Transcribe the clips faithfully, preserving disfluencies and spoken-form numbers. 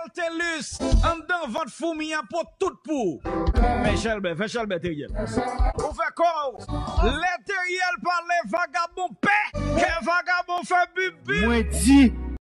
Telus, en dedans votre fourmi pour tout pour. Mais Chelbe, fais Chelbe Teriel. Vous faites quoi? Les Teriel par les vagabonds paix, que vagabonds fait bubu. Moi dit.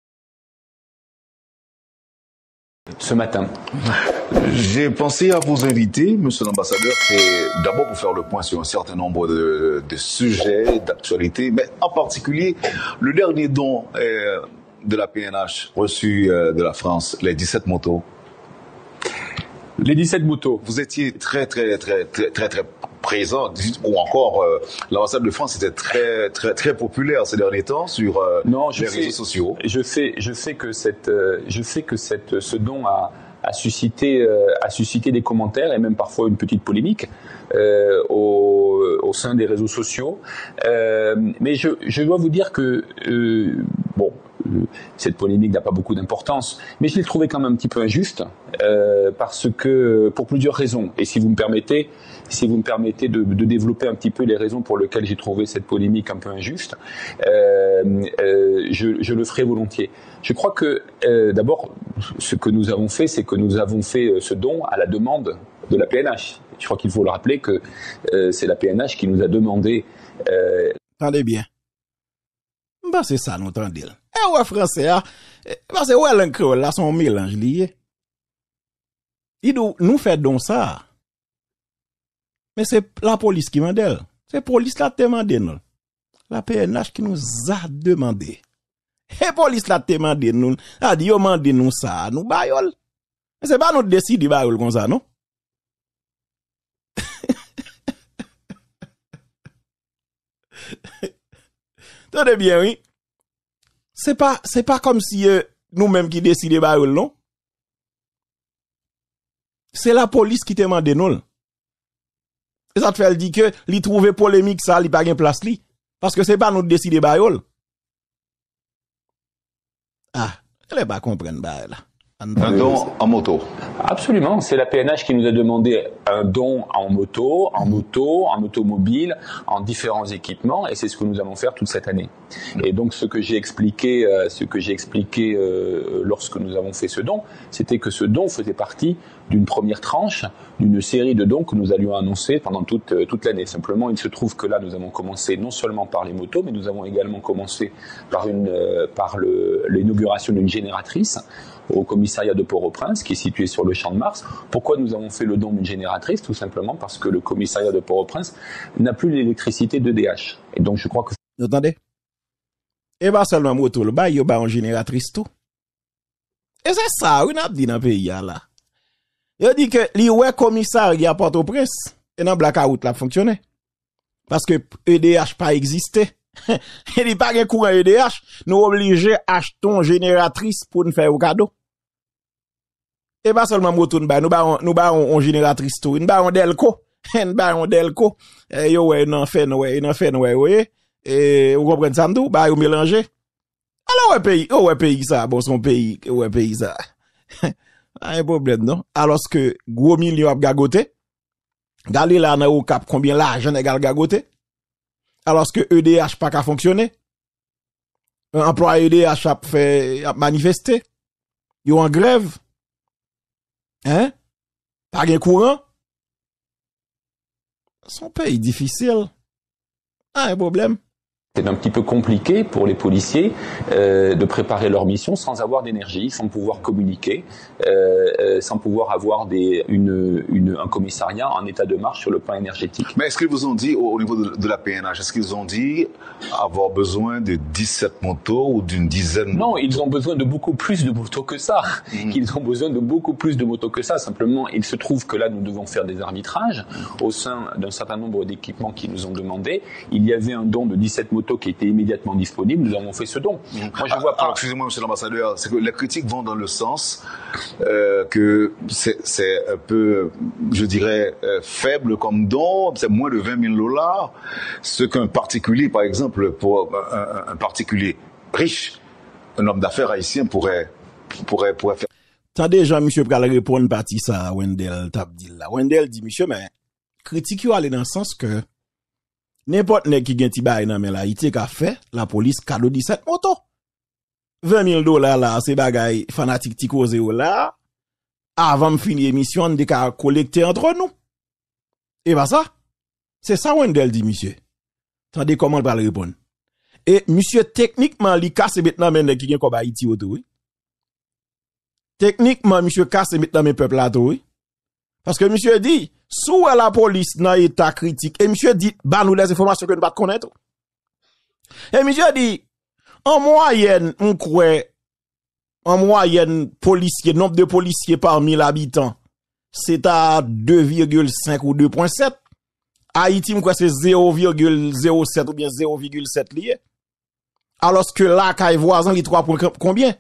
Ce matin. J'ai pensé à vous inviter, monsieur l'ambassadeur, c'est d'abord pour faire le point sur un certain nombre de, de sujets d'actualité, mais en particulier le dernier don euh, de la P N H reçu euh, de la France, les dix-sept motos. Les dix-sept motos. Vous étiez très, très, très, très, très, très présent, ou encore euh, l'ambassade de France était très, très, très populaire ces derniers temps sur euh, non, je les sais, réseaux sociaux. Je sais, je sais que cette, euh, je sais que cette, ce don a, a suscité, euh, a suscité des commentaires et même parfois une petite polémique euh, au, au sein des réseaux sociaux. Euh, mais je, je dois vous dire que euh, bon. Cette polémique n'a pas beaucoup d'importance, mais je l'ai trouvé quand même un petit peu injuste euh, parce que pour plusieurs raisons. Et si vous me permettez, si vous me permettez de, de développer un petit peu les raisons pour lesquelles j'ai trouvé cette polémique un peu injuste, euh, euh, je, je le ferai volontiers. Je crois que euh, d'abord, ce que nous avons fait, c'est que nous avons fait ce don à la demande de la P N H. Je crois qu'il faut le rappeler que euh, c'est la P N H qui nous a demandé. Euh, Attendez bien. Bah c'est ça, nous entendons. Eh ouais, français, hein? Parce que ouais, l'encre, là, son mélange lié. Il nous, nous fait donc ça. Mais c'est la police qui m'a dit. C'est la police qui a demandé, nous. La P N H qui nous a demandé. Et la police l'a demandé, nous. A dit, yo mandé nous ça, nous bayol. Mais c'est pas nous décider bayol comme ça, non? Tenez bien, oui. C'est pas, c'est pas comme si euh, nous-mêmes qui décidons de non. C'est la police qui te demande nous. Et ça te fait dire que li trouve polémique ça, li pas gen place li. Parce que c'est pas nous décider de Ah, elle pas comprendre ba là. Un don en moto. Absolument, c'est la P N H qui nous a demandé un don en moto, en moto, en automobile, en différents équipements, et c'est ce que nous allons faire toute cette année. Et donc, ce que j'ai expliqué, euh, ce que j'ai expliqué euh, lorsque nous avons fait ce don, c'était que ce don faisait partie d'une première tranche, d'une série de dons que nous allions annoncer pendant toute euh, toute l'année. Simplement, il se trouve que là, nous avons commencé non seulement par les motos, mais nous avons également commencé par une euh, par le l'inauguration d'une génératrice au commissariat de Port-au-Prince, qui est situé sur le Champ de Mars. Pourquoi nous avons fait le don d'une génératrice? Tout simplement parce que le commissariat de Port-au-Prince n'a plus l'électricité d'E D H. Et donc, je crois que... Vous entendez? Et pas seulement moto, le bail, il y a une génératrice tout. Et c'est ça, on a dit dans le pays, là. Il dit que le commissariat Port-au-Prince, et dans blackout, là, fonctionné. Parce que E D H pas existé. Il dit pas de courant E D H, nous obligés à acheter une génératrice pour nous faire un cadeau. Et pas seulement moto, nous ba nous ba on génératrice tout, nous ba on Delco, nous ba on Delco. Et yo ouais non fait ouais, non fait ouais ouais. Et vous comprenez ça nous ba yo mélanger. Alors ouais pays, oh ouais pays ça, bon son pays, ouais pays ça. Un problème non. Alors que gros million a gagoté. Galé là dans au cap combien l'argent est gagoté. Alors que E D H pas qu'à fonctionner. Un employé E D H a fait a manifester. Yo en grève. Hein? Pas de courant? Son pays difficile. Ah, un problème. C'est un petit peu compliqué pour les policiers euh, de préparer leur mission sans avoir d'énergie, sans pouvoir communiquer, euh, euh, sans pouvoir avoir des, une, une, un commissariat en état de marche sur le plan énergétique. Mais est-ce qu'ils vous ont dit, au, au niveau de, de la P N H, est-ce qu'ils ont dit avoir besoin de dix-sept motos ou d'une dizaine? Non, ils ont besoin de beaucoup plus de motos que ça. Mmh. Ils ont besoin de beaucoup plus de motos que ça. Simplement, il se trouve que là, nous devons faire des arbitrages au sein d'un certain nombre d'équipements qui nous ont demandé. Il y avait un don de dix-sept motos qui était immédiatement disponible, nous avons fait ce don. Moi, je vois pas. Alors, excusez-moi, monsieur l'ambassadeur, c'est que les critiques vont dans le sens euh, que c'est, c'est un peu, je dirais, euh, faible comme don, c'est moins de vingt mille dollars, ce qu'un particulier, par exemple, pour un, un, un particulier riche, un homme d'affaires haïtien pourrait, pourrait, pourrait faire. Attendez, Jean-Monsieur Pral répondre partie ça à Wendell Tabdil là. Wendell dit, monsieur, mais critique yo aller dans le sens que n'importe qui qui gen ti bay nan men la, il te ka fait la police cadeau dix-sept moto. vingt mille dollars là, c'est bagay fanatique ti cause là. Avant de finir l'émission, on a collecté entre nous. Et bah ça, c'est ça Wendell dit, monsieur. Attendez comment on va le répondre. Et monsieur, techniquement, li casse maintenant men qui gen comme Haïti auto, oui. Techniquement, monsieur casse maintenant men peuple là, oui. Parce que monsieur dit, sous la police dans état critique, et monsieur dit, bah nous les informations que nous pas connaître. Et monsieur dit, en moyenne, on croit, en moyenne, policier, nombre de policiers par mille habitants, c'est à deux virgule cinq ou deux virgule sept. Haïti, m'crois c'est zéro virgule zéro sept ou bien zéro virgule sept lié. Alors que là, quand voisin, il trois combien?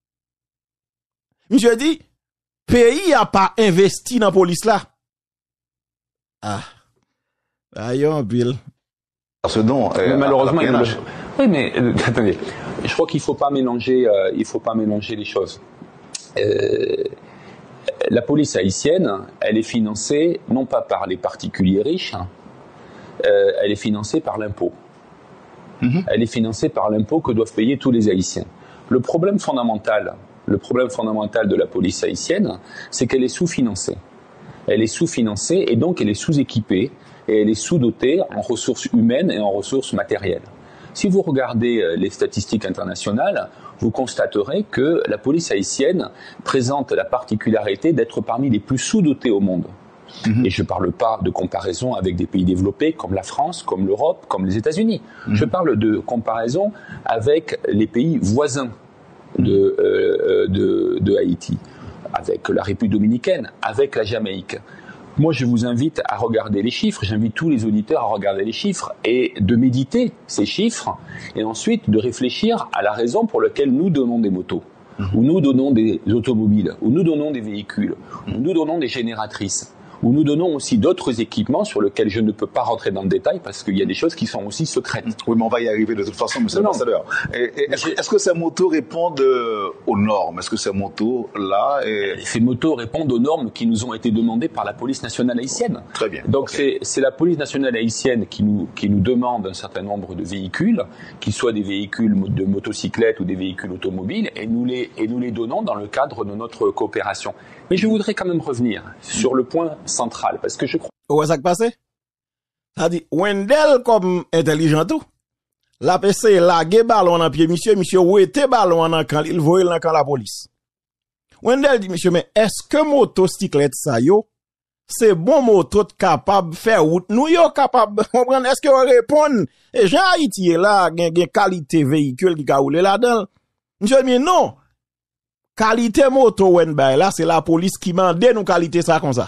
Monsieur dit, pays a pas investi dans la police là. Ah. Ayon, Bill. Ce don, mais malheureusement, il le... Oui, mais euh, attendez, je crois qu'il faut pas mélanger, euh, il faut pas mélanger les choses. Euh, la police haïtienne, elle est financée non pas par les particuliers riches, hein, euh, elle est financée par l'impôt. Mm-hmm. Elle est financée par l'impôt que doivent payer tous les Haïtiens. Le problème fondamental, le problème fondamental de la police haïtienne, c'est qu'elle est sous-financée. Elle est sous-financée et donc elle est sous-équipée et elle est sous-dotée en ressources humaines et en ressources matérielles. Si vous regardez les statistiques internationales, vous constaterez que la police haïtienne présente la particularité d'être parmi les plus sous-dotés au monde. Mmh. Et je ne parle pas de comparaison avec des pays développés comme la France, comme l'Europe, comme les États-Unis. Mmh. Je parle de comparaison avec les pays voisins de, euh, de, de Haïti, avec la République dominicaine, avec la Jamaïque. Moi, je vous invite à regarder les chiffres, j'invite tous les auditeurs à regarder les chiffres et de méditer ces chiffres et ensuite de réfléchir à la raison pour laquelle nous donnons des motos, mmh. ou nous donnons des automobiles, ou nous donnons des véhicules, mmh. ou nous donnons des génératrices, où nous donnons aussi d'autres équipements sur lesquels je ne peux pas rentrer dans le détail parce qu'il y a des choses qui sont aussi secrètes. Oui, mais on va y arriver de toute façon, monsieur l'ambassadeur. Est-ce est que ces motos répondent aux normes? Est-ce que ces motos-là... Et... Ces motos répondent aux normes qui nous ont été demandées par la police nationale haïtienne. Très bien. Donc okay. c'est la police nationale haïtienne qui nous, qui nous demande un certain nombre de véhicules, qu'ils soient des véhicules de motocyclettes ou des véhicules automobiles, et nous les, et nous les donnons dans le cadre de notre coopération. Mais je voudrais quand même revenir sur le point central, parce que je crois... Où est-ce que passé? Ça dit, Wendell comme intelligent tout, la P C la ge ballon en pied, monsieur, monsieur, où était ballon en camp, il voyait dans camp la police. Wendell dit, monsieur, mais est-ce que motocyclette ça yo, c'est bon moto capable faire route, nous yo capable, comprendre, est-ce que on répond, et Jean Haïti là, gen, gen qualité véhicule qui ka roule là-dedans. Monsieur, mais non, qualité moto wen bay là, c'est la police qui mande nous qualité ça comme ça.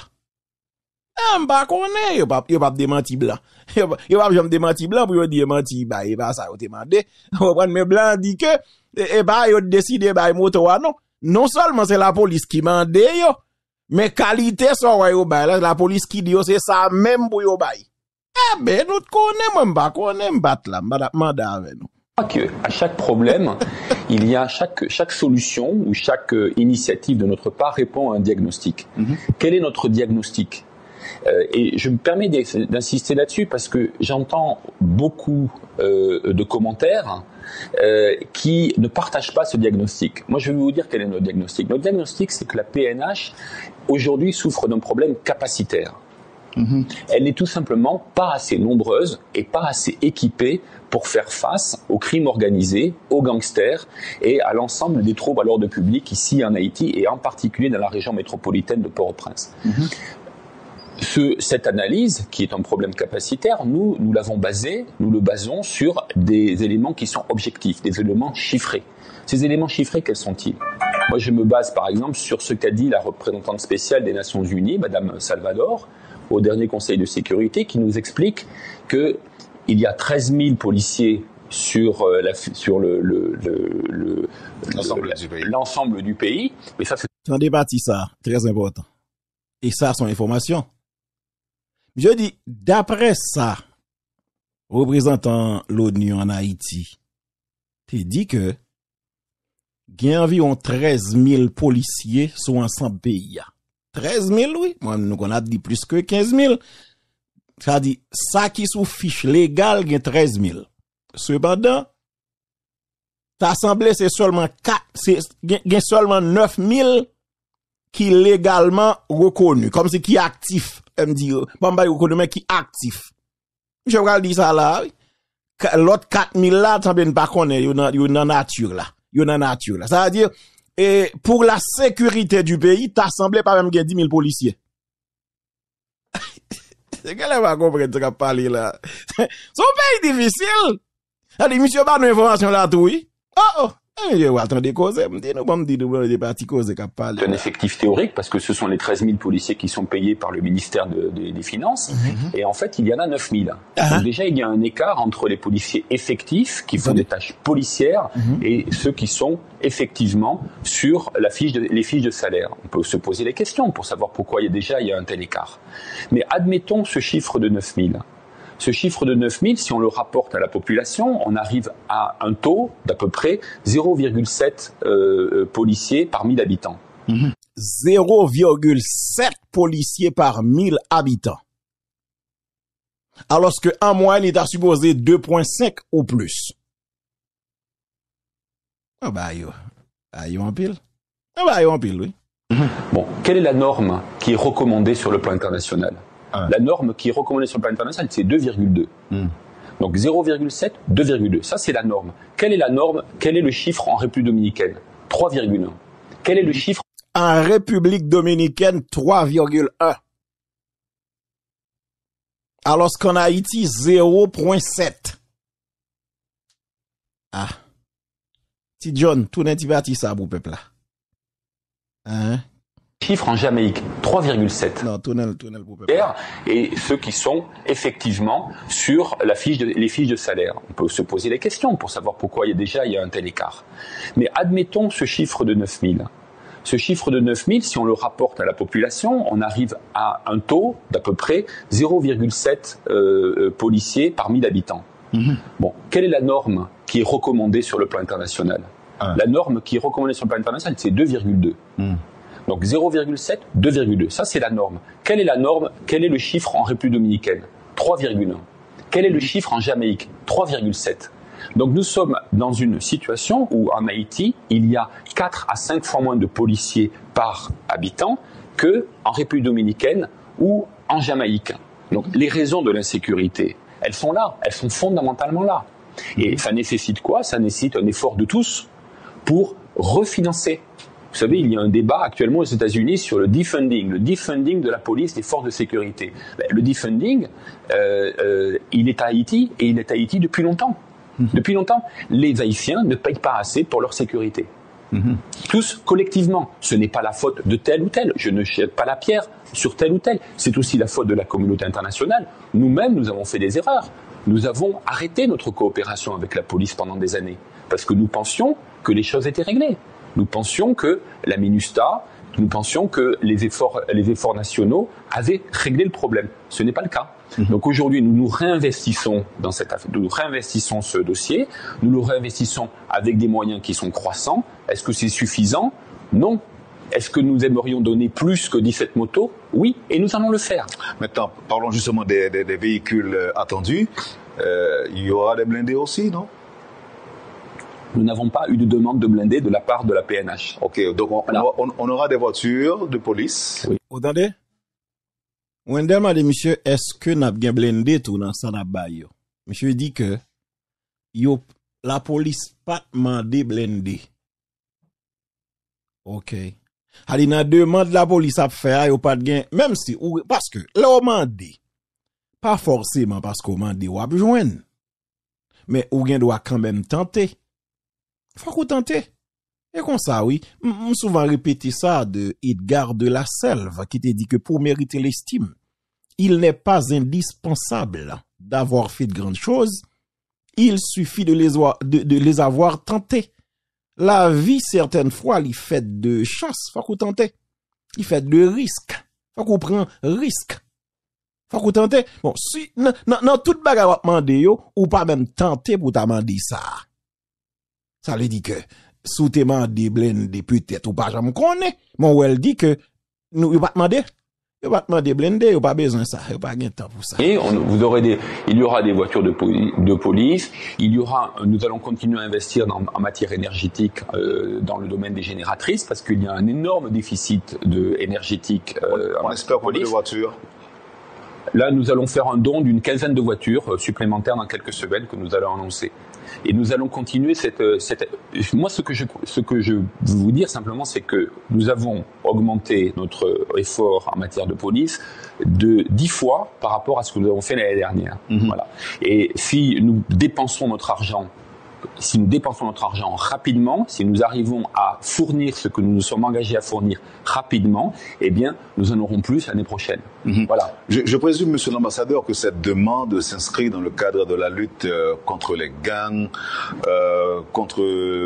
Eh, m'pa connaît, yo pas yo pas démenti blanc. Yo pas jamais démenti blanc pour yo dire menti ba et ba ça yo te mandé. On prend mais blanc dit que et ba yo décidé ba moto wa non. Non seulement c'est la police qui mande yo, mais qualité so wa yo ba là la police qui dit c'est ça même pour yo bay. Eh ben nous connaît moi m'pa connaît m'bat là, m'pa mandat avec nous. Que à chaque problème, il y a chaque chaque solution ou chaque euh, initiative de notre part répond à un diagnostic. Mm-hmm. Quel est notre diagnostic? euh, Et je me permets d'insister là-dessus parce que j'entends beaucoup euh, de commentaires euh, qui ne partagent pas ce diagnostic. Moi, je vais vous dire quel est notre diagnostic. Notre diagnostic, c'est que la P N H aujourd'hui souffre d'un problème capacitaire. Mmh. Elle n'est tout simplement pas assez nombreuse et pas assez équipée pour faire face aux crimes organisés, aux gangsters et à l'ensemble des troubles à l'ordre public ici en Haïti et en particulier dans la région métropolitaine de Port-au-Prince. Mmh. Ce, cette analyse, qui est un problème capacitaire, nous, nous l'avons basé, nous le basons sur des éléments qui sont objectifs, des éléments chiffrés. Ces éléments chiffrés, quels sont-ils? Moi, je me base par exemple sur ce qu'a dit la représentante spéciale des Nations Unies, Madame Salvador, au dernier Conseil de sécurité, qui nous explique que il y a treize mille policiers sur euh, la sur le le le, le l'ensemble du pays. L'ensemble du pays. Mais ça c'est. J'en débattis ça, très important. Et ça, son information. Je dis, d'après ça, représentant l'ONU en Haïti, tu dis que il y a environ treize mille policiers sur ensemble pays. treize mille, oui. Moi, nous, on a dit plus que quinze mille. Ça dit, ça qui sous fiche légale, il y a treize mille. Cependant, Assemblée, c'est seulement quatre, c'est, gen seulement neuf mille qui légalement reconnu, comme si qui actif, me dit, pas m'ba reconnu, mais qui actif. Je vais dire ça là, oui. L'autre quatre mille là, semble pas connaître, yon nan, yon nan nature là. Yon nan nature là. Ça veut dire, et pour la sécurité du pays, t'assemblée pas même gen dix mille policiers. C'est qu'elle va comprendre ce qu'a parlé là. Son pays difficile. Allez, monsieur, pas nos informations là, tout, oui. Oh, oh. Eh, attendez, cause, me dit, nous, me dit, nous, des parties causes qu'a parlé. C'est un effectif théorique parce que ce sont les treize mille policiers qui sont payés par le ministère de, de, des Finances. Mm-hmm. Et en fait, il y en a neuf mille. Uh-huh. Donc déjà, il y a un écart entre les policiers effectifs qui font mm-hmm. des tâches policières mm-hmm. et ceux qui sont effectivement sur la fiche de, les fiches de salaire. On peut se poser des questions pour savoir pourquoi il y a déjà il y a un tel écart. Mais admettons ce chiffre de neuf mille. Ce chiffre de neuf mille, si on le rapporte à la population, on arrive à un taux d'à peu près zéro virgule sept euh, policiers par mille habitants. Mmh. zéro virgule sept policiers par mille habitants. Alors qu'en moyenne, il est supposé deux virgule cinq ou plus. Ah bah yo, ah yo en pile. Ah bah yo en pile, oui. Mmh. Bon, quelle est la norme qui est recommandée sur le plan international ? Ah. La norme qui est recommandée sur le plan international, c'est deux virgule deux. Mm. Donc zéro virgule sept, deux virgule deux. Ça, c'est la norme. Quelle est la norme? Quel est le chiffre en République dominicaine? trois virgule un. Quel est le chiffre? En République dominicaine, trois virgule un. Alors qu'en Haïti, zéro virgule sept. Ah. Ti John, tout n'est pas ça pour peuple là. Hein? Chiffre en Jamaïque, trois virgule sept. Non, tunnel, tunnel pour peuple. Et ceux qui sont effectivement sur la fiche de, les fiches de salaire. On peut se poser des questions pour savoir pourquoi il y a déjà il y a un tel écart. Mais admettons ce chiffre de neuf mille. Ce chiffre de neuf mille, si on le rapporte à la population, on arrive à un taux d'à peu près zéro virgule sept euh, policiers par mille habitants. Mm-hmm. Bon, quelle est la norme qui est recommandée sur le plan international? ah. La norme qui est recommandée sur le plan international, c'est deux virgule deux. Mm. Donc zéro virgule sept, deux virgule deux. Ça, c'est la norme. Quelle est la norme? Quel est le chiffre en République dominicaine? trois virgule un. Quel est le chiffre en Jamaïque? trois virgule sept. Donc nous sommes dans une situation où en Haïti, il y a quatre à cinq fois moins de policiers par habitant que en République dominicaine ou en Jamaïque. Donc les raisons de l'insécurité, elles sont là, elles sont fondamentalement là. Et ça nécessite quoi? Ça nécessite un effort de tous pour refinancer. Vous savez, il y a un débat actuellement aux États-Unis sur le defunding, le defunding de la police, des forces de sécurité. Le defunding, euh, euh, il est à Haïti et il est à Haïti depuis longtemps. Mmh. Depuis longtemps, les Haïtiens ne payent pas assez pour leur sécurité. Mmh. Tous collectivement. Ce n'est pas la faute de tel ou tel. Je ne jette pas la pierre sur tel ou tel. C'est aussi la faute de la communauté internationale. Nous-mêmes, nous avons fait des erreurs. Nous avons arrêté notre coopération avec la police pendant des années parce que nous pensions que les choses étaient réglées. Nous pensions que la MINUSTA, nous pensions que les efforts, les efforts nationaux avaient réglé le problème. Ce n'est pas le cas. Mmh. Donc aujourd'hui, nous nous réinvestissons dans cette affaire, nous réinvestissons ce dossier, nous le réinvestissons avec des moyens qui sont croissants. Est-ce que c'est suffisant? Non. Est-ce que nous aimerions donner plus que dix-sept motos? Oui, et nous allons le faire. Maintenant, parlons justement des, des, des véhicules attendus. Euh, il y aura des blindés aussi, non? Nous n'avons pas eu de demande de blindés de la part de la P N H. Ok, donc on, voilà. on, on aura des voitures de police. Oui. Vous entendez? On demande à monsieur, est-ce que n'a bien blindé tout dans ça n'a pas yo? Monsieur dit que yo, la police pas demandé blindé. Ok. Ali n'a demande la police à faire, yo pas de gain, même si, ou, parce que, là, on demande, pas forcément parce qu'on demande ou a besoin. Mais ou gen doit quand même tenter. Faut qu'on tente. Et comme ça, oui, m souvent répété ça de Edgar de la Selve, qui te dit que pour mériter l'estime, il n'est pas indispensable d'avoir fait de grandes choses, il suffit de les, de, de les avoir tentées. La vie, certaines fois, il fait de chasse, faut qu'on tente. Il fait de risque, faut qu'on prend risque. Faut qu'on tente. Bon, si, non, non, toute bagarre mande yo, ou pas même tenter pour t'amender ça. Ça veut dire que, sous tes mandés blindés, peut-être, ou pas, j'en connais. Mon ou elle dit que, nous, il va demander. Yo pas demander blender, yo pas besoin de ça, yo pas gain temps pour ça. Et on, vous aurez des, il y aura des voitures de, poli, de police, il y aura, nous allons continuer à investir dans, en matière énergétique euh, dans le domaine des génératrices parce qu'il y a un énorme déficit de énergétique. Euh, on espère combien de voitures? Là, nous allons faire un don d'une quinzaine de voitures euh, supplémentaires dans quelques semaines que nous allons annoncer. Et nous allons continuer cette, cette... Moi, ce que je, ce que je veux vous dire simplement, c'est que nous avons augmenté notre effort en matière de police de dix fois par rapport à ce que nous avons fait l'année dernière. Mm-hmm. Voilà. Et si nous dépensons notre argent, si nous dépensons notre argent rapidement, si nous arrivons à fournir ce que nous nous sommes engagés à fournir rapidement, eh bien, nous en aurons plus l'année prochaine. Mm-hmm. Voilà. Je, je présume, Monsieur l'ambassadeur, que cette demande s'inscrit dans le cadre de la lutte euh, contre les gangs, euh, contre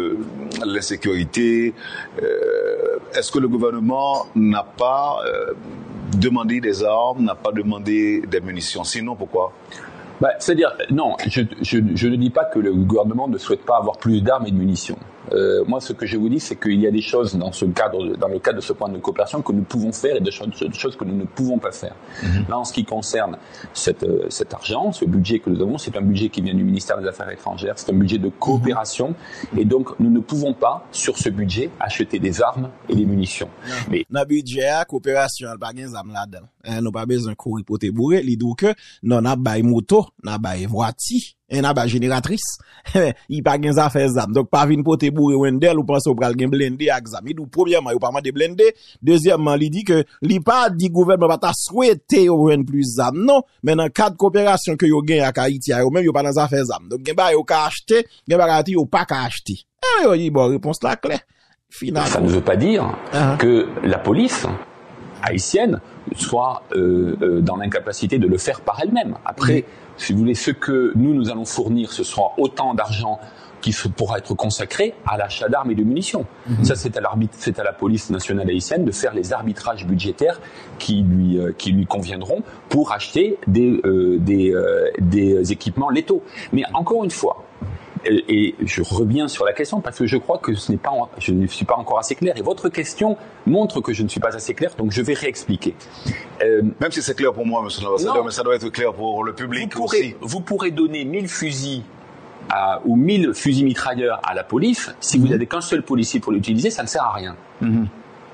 l'insécurité. Euh, est-ce que le gouvernement n'a pas euh, demandé des armes, n'a pas demandé des munitions? Sinon, pourquoi? Bah, c'est-à-dire, non, je, je, je ne dis pas que le gouvernement ne souhaite pas avoir plus d'armes et de munitions. Euh, moi, ce que je vous dis, c'est qu'il y a des choses dans ce cadre, dans le cadre de ce point de coopération que nous pouvons faire et des choses, des choses que nous ne pouvons pas faire. Mm-hmm. Là, en ce qui concerne cette, euh, cet argent, ce budget que nous avons, c'est un budget qui vient du ministère des Affaires étrangères, c'est un budget de coopération, mm-hmm. et donc nous ne pouvons pas, sur ce budget, acheter des armes et des munitions. Mm-hmm. Mais dans le budget, la coopération, elle n'a pas des armes là-dedans. Elle n'a pas besoin de courir pour te bourrer. Il dit que non, n'a pas de moto, n'a pas de voiture. Et n'a pas génératrice. Il pas gain affaires zam. Donc pas vinn pour te bourrer Wendell ou pense au pral gen blender ak zam. Il dit premièrement, il pas de blender. Deuxièmement, il dit que li pas dit gouvernement pas ta souhaité ou plus zam. Non, mais dans cadre coopération que yo gen ak Haïti, yo même yo pas dans affaires zam. Donc gen ba yo ka acheter, gen ba yo pas ka acheter. Eh yo dit bon, réponse là claire. Finalement. Ça ne veut pas dire uh-huh. que la police haïtienne soit euh, euh, dans l'incapacité de le faire par elle-même. Après, mmh. si vous voulez, ce que nous, nous allons fournir, ce sera autant d'argent qui pourra être consacré à l'achat d'armes et de munitions. Mmh. Ça, c'est à l'arbitre, c'est à la police nationale haïtienne de faire les arbitrages budgétaires qui lui, euh, qui lui conviendront pour acheter des, euh, des, euh, des équipements létaux. Mais encore une fois, et je reviens sur la question parce que je crois que ce n'est pas, je ne suis pas encore assez clair et votre question montre que je ne suis pas assez clair, donc je vais réexpliquer. Euh, Même si c'est clair pour moi, monsieur l'ambassadeur, mais ça doit être clair pour le public vous pourrez, aussi. Vous pourrez donner mille fusils à, ou mille fusils mitrailleurs à la police, si mm-hmm. vous n'avez qu'un seul policier pour l'utiliser, ça ne sert à rien. Mm-hmm.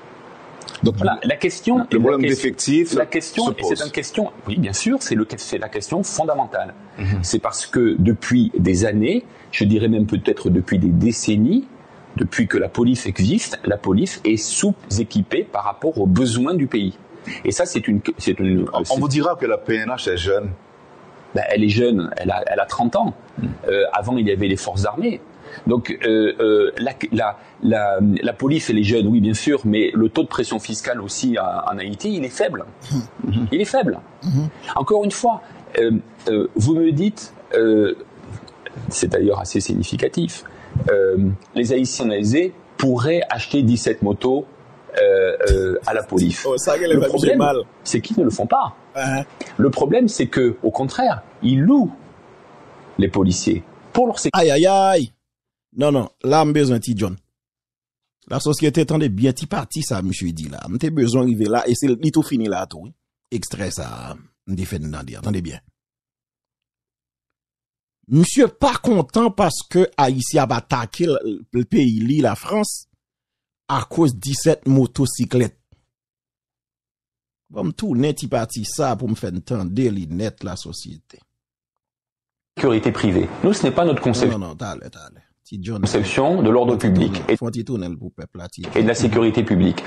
Donc voilà, la question, le problème d'effectifs, la question, et c'est une question, oui, bien sûr, c'est le, c'est la question fondamentale. Mm-hmm. C'est parce que depuis des années, je dirais même peut-être depuis des décennies, depuis que la police existe, la police est sous-équipée par rapport aux besoins du pays. Et ça, c'est une, c'est une. On c'est... vous dira que la P N H est jeune. Ben, elle est jeune, elle a, elle a trente ans. Mm. Euh, avant, il y avait les forces armées. Donc euh, euh, la, la, la, la police elle est jeune, oui bien sûr, mais le taux de pression fiscale aussi à, en Haïti, il est faible. Mm-hmm. Il est faible. Mm-hmm. Encore une fois, euh, euh, vous me dites, euh, c'est d'ailleurs assez significatif, euh, les Haïtiens aisés pourraient acheter dix-sept motos euh, euh, à la police. Oh, ça, le problème, mal. c'est qu'ils ne le font pas. Uh-huh. Le problème, c'est que, au contraire, ils louent les policiers pour leur sécurité. Aïe aïe aïe. Non, non, là, j'ai besoin de John. La société tendait bien ti parti, ça, monsieur dit là. J'ai besoin d'arriver là, et c'est tout fini là, tout. Extrait, ça, m'dé fait d'en dire. Attendez bien. Monsieur pas content parce que Haïti a attaqué le, le pays, la France, à cause de dix-sept motocyclettes. Bon, tout net ti parti ça pour me faire entendre les net la société. Sécurité privée. Nous, ce n'est pas notre conception. Non, non, t'allez, t'allez. John, conception de l'ordre public et, et de la sécurité publique.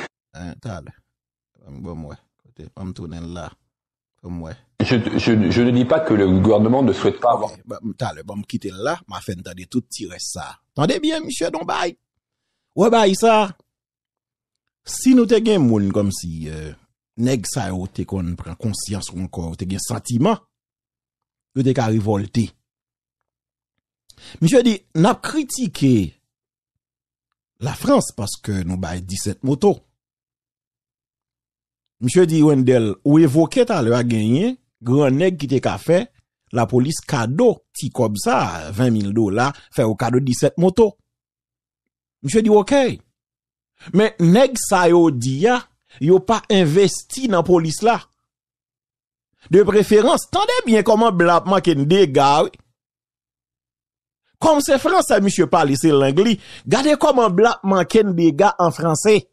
Je, je, je ne dis pas que le gouvernement ne souhaite pas avoir. T'allez, bon, me quitter là, m'a fait entendre tout tirer ça. Attendez bien, monsieur Dombay. Ouais, bah, ça. Si nous te gen moun comme si, euh, nèg sa yo te kon prend conscience ou encore, te gen sentiment, yo te ka révolter. Monsieur dit, n'a critiqué la France parce que nous bail dix-sept motos. Monsieur dit, Wendell, ou évoqué à l'heure à gagner, grand nèg qui te ka fait, la police cadeau, ti comme ça, vingt mille dollars, fait au cadeau dix-sept motos. Monsieur dit, ok. Mais nèg sa yo dit ya, yo pas investi dans police là. De préférence, tendez bien comment blanc manque des gars. Comme c'est français, monsieur parle, c'est l'anglais. Regardez comment blanc manque des gars en français.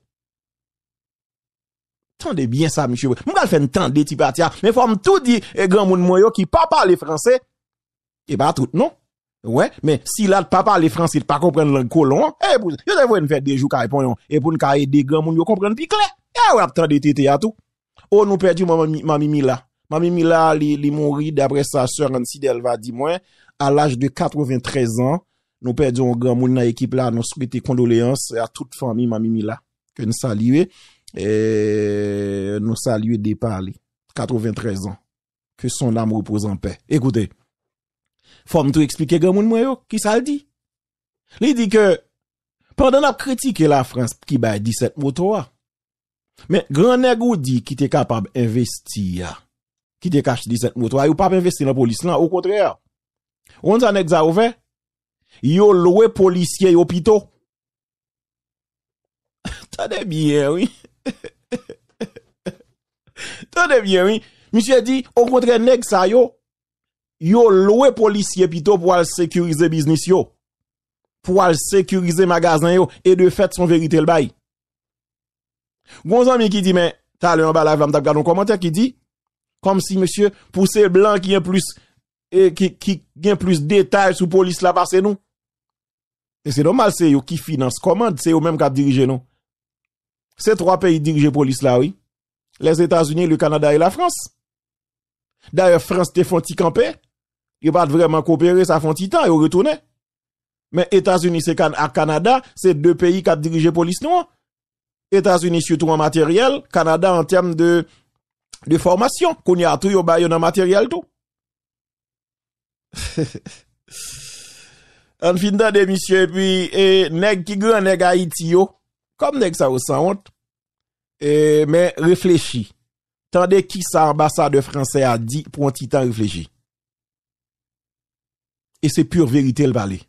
Tendez bien ça, monsieur. M'gal fait entendre des petits partia, mais faut me tout dire, et grand moun moyo qui pas parler français. Et pas tout, non? Ouais, mais si là, pas parler français, pas comprendre le colon, eh, vous, vous devez faire des jours qui répondent, et pour nous aider grand moun yo comprendre plus clair. Eh, ouais, attendez, tété à tout. Oh, nous perdu mamie Mila. Mamie Mila, li, li mourit d'après sa sœur Nancy Delva, dit moi, à l'âge de quatre-vingt-treize ans, nous perdons un grand moun dans l'équipe là, nous souhaitons condoléances à toute famille Mamie Mila, que nous saluons. Et nous saluer des parler. quatre-vingt-treize ans. Que son âme repose en paix. Écoutez. Faut me tout expliquer grand moun moi yo, qui ça le dit? Il dit que, pendant la critique la France qui baille dix-sept motos, mais grand nèg ou dit qui était capable d'investir, qui était caché dix-sept motos, ou pas investir dans la police là, au contraire. On ça nèg ça ouvert? Yo loué policier hôpitaux. Tenez bien, oui. Tenez bien, oui. Monsieur dit, au contraire, nèg sa yo, yo loué policier pito pour al sécuriser business yo. Pour al sécuriser magasin yo, et de fait, son vérité le bail. Gon ami qui dit, mais, t'as le en bas la va m'tap un commentaire qui dit, comme si monsieur, pour ces blancs qui ont plus, et qui, qui, qui plus détails sur police là, parce nous. Et c'est normal, c'est yo qui finance commande, c'est yo même qui dirige nous. Ces trois pays dirigent police là, oui. Les États-Unis, le Canada et la France. D'ailleurs, France te font camper. Ils pas vraiment coopérer, ça font temps, ils retourner. Mais États-Unis c'est à Canada, c'est deux pays qui dirigent police non. États-Unis surtout en matériel, Canada en termes de de formation, qu'on y a tout yo ba yo dans matériel tout. En fin de monsieur puis et nèg qui grand nèg Haïti yo. Comme nèg ça sans honte. Et, mais réfléchis. Tandis qui ça ambassadeur français a dit pour un petit temps réfléchir. Et c'est pure vérité le parler.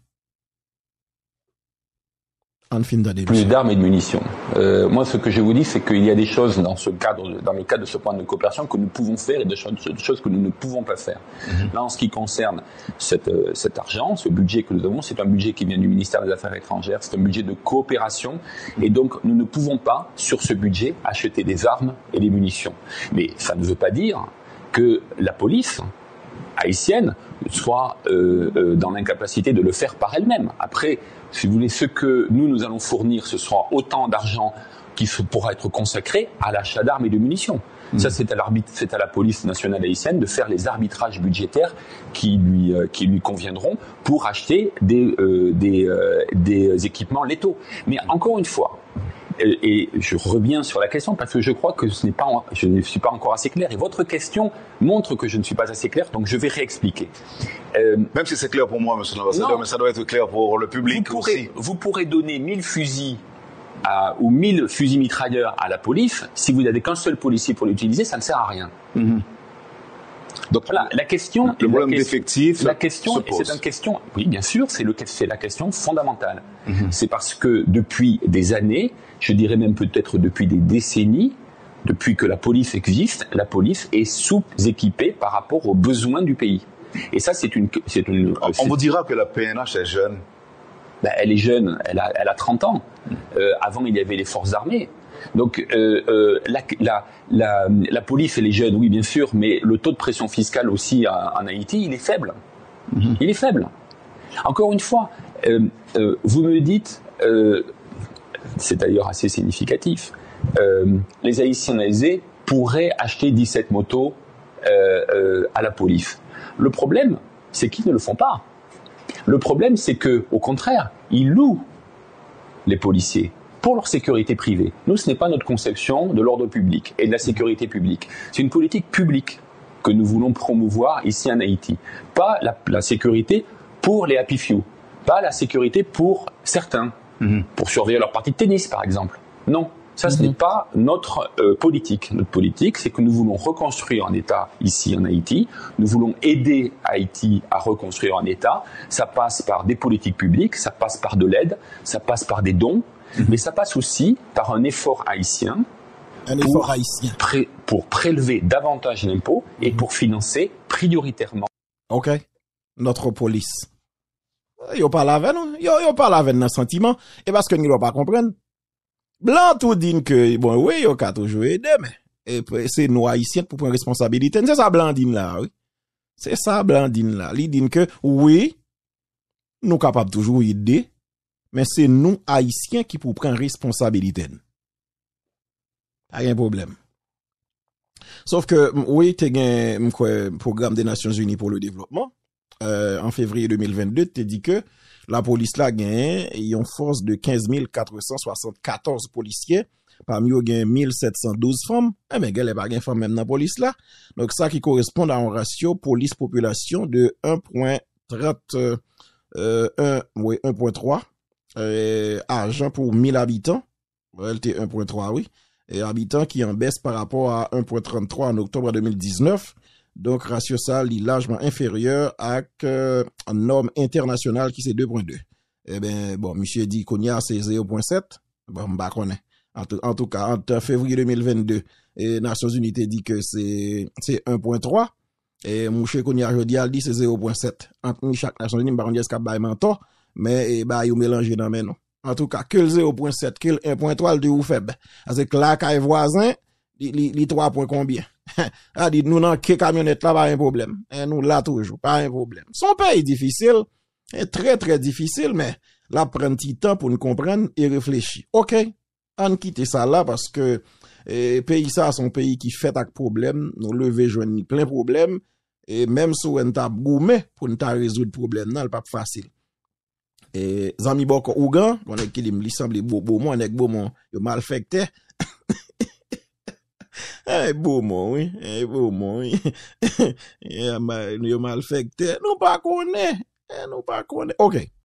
En fin de plus d'armes et de munitions. Euh, moi, ce que je vous dis, c'est qu'il y a des choses dans ce cadre, dans le cadre de ce point de coopération que nous pouvons faire et des choses, des choses que nous ne pouvons pas faire. Mm-hmm. Là, en ce qui concerne cette, euh, cet argent, ce budget que nous avons, c'est un budget qui vient du ministère des Affaires étrangères, c'est un budget de coopération, et donc nous ne pouvons pas, sur ce budget, acheter des armes et des munitions. Mais ça ne veut pas dire que la police haïtienne soit euh, euh, dans l'incapacité de le faire par elle-même. Après, si vous voulez, ce que nous, nous allons fournir, ce sera autant d'argent qui pourra être consacré à l'achat d'armes et de munitions. Mmh. Ça, c'est à l'arbitre, c'est à la police nationale haïtienne de faire les arbitrages budgétaires qui lui, euh, qui lui conviendront pour acheter des, euh, des, euh, des équipements létaux. Mais encore une fois, et je reviens sur la question parce que je crois que ce n'est pas, je ne suis pas encore assez clair et votre question montre que je ne suis pas assez clair, donc je vais réexpliquer. Euh, Même si c'est clair pour moi, monsieur l'ambassadeur, mais ça doit être clair pour le public vous pourrez, aussi. Vous pourrez donner mille fusils à, ou mille fusils mitrailleurs à la police, si vous n'avez qu'un seul policier pour l'utiliser, ça ne sert à rien. Mm-hmm. Donc voilà, la question, le problème d'effectif, la question, et c'est une question, oui, bien sûr, c'est le, c'est la question fondamentale. Mm-hmm. C'est parce que depuis des années, je dirais même peut-être depuis des décennies, depuis que la police existe, la police est sous-équipée par rapport aux besoins du pays. Et ça, c'est une, c'est une. On c'est... vous dira que la P N H est jeune. Ben, elle est jeune, elle a, elle a trente ans. Euh, avant, il y avait les forces armées. Donc euh, euh, la, la, la, la police elle est jeune, oui bien sûr, mais le taux de pression fiscale aussi à, en Haïti, il est faible. Mm-hmm. Il est faible. Encore une fois, euh, euh, vous me dites, euh, c'est d'ailleurs assez significatif, euh, les Haïtiens aisés pourraient acheter dix-sept motos euh, euh, à la police. Le problème, c'est qu'ils ne le font pas. Le problème, c'est que, au contraire, ils louent les policiers pour leur sécurité privée. Nous, ce n'est pas notre conception de l'ordre public et de la sécurité publique. C'est une politique publique que nous voulons promouvoir ici en Haïti. Pas la, la sécurité pour les happy few, pas la sécurité pour certains, mmh. pour surveiller leur partie de tennis, par exemple. Non, ça, ce mmh. n'est pas notre euh, politique. Notre politique, c'est que nous voulons reconstruire un État ici en Haïti. Nous voulons aider Haïti à reconstruire un État. Ça passe par des politiques publiques, ça passe par de l'aide, ça passe par des dons, mais ça passe aussi par un effort haïtien Un effort haïtien. Pré, pour prélever davantage d'impôts et pour financer prioritairement. OK. Notre police. Yo parle avec nous. Yo, yo parle avec nos sentiments. Et parce que nous ne pas comprendre. Blanc tout dit que, bon, oui, yo ka toujours aider, mais, et c'est nous haïtiens pour prendre responsabilité. C'est ça, Blandine là, oui. C'est ça, Blandine là. Il dit que, oui, nous capables toujours aider, mais c'est nous haïtiens qui pour prendre responsabilité. Pas un problème. Sauf que, oui, t'es un programme des Nations Unies pour le développement. Euh, en février deux mille vingt-deux, t'es dit que la police là gagne une force de quinze mille quatre cent soixante-quatorze policiers. Parmi eux, il y a mille sept cent douze femmes. Eh, mais il n'y a pas de femmes même dans la police là. Donc, ça qui correspond à un ratio police-population de un virgule trente, euh, un, oui, un virgule trois, euh, agents pour mille habitants. Elle était un virgule trois, oui. Et habitants qui en baisse par rapport à un virgule trente-trois en octobre deux mille dix-neuf. Donc, ratio ça, est largement inférieur à euh, une norme internationale qui c'est deux virgule deux. Eh ben, bon, monsieur dit qu'on y a c'est zéro virgule sept. Bon, bah, qu'on est. En tout, en tout cas, entre février deux mille vingt-deux et Nations Unies dit que c'est, c'est un virgule trois. Et monsieur qu'on y a jeudi, dit c'est zéro virgule sept. Entre chaque Nations Unies, bah, on dit est-ce qu'il y a menton, mais, eh, bah, il mélangé dans mes noms. En tout cas, que le zéro virgule sept, que le un virgule trois, le deux ou faible. Parce que là, quand les voisins, les trois points combien? A dit, nous, dans que camionnette là, pas un problème. Et nous, là, toujours, pas un problème. Son pays difficile, est très, très difficile, mais là, prend un petit temps pour nous comprendre et réfléchir. OK, on quitte ça là parce que, eh, pays ça, son pays qui fait avec problème, nous lever joindre plein problème, et même si on t'a goumé pour nous résoudre problème, non, pas facile. Et, zami boko ougan, on est qui li semble beau, beau, mon, on est beau, mon, yo malfecté. Eh, beau mon, oui. Eh, beau mon, oui. Eh, mal, nous malfecté. Nous pas connaît. Eh, nous pas connaît. OK.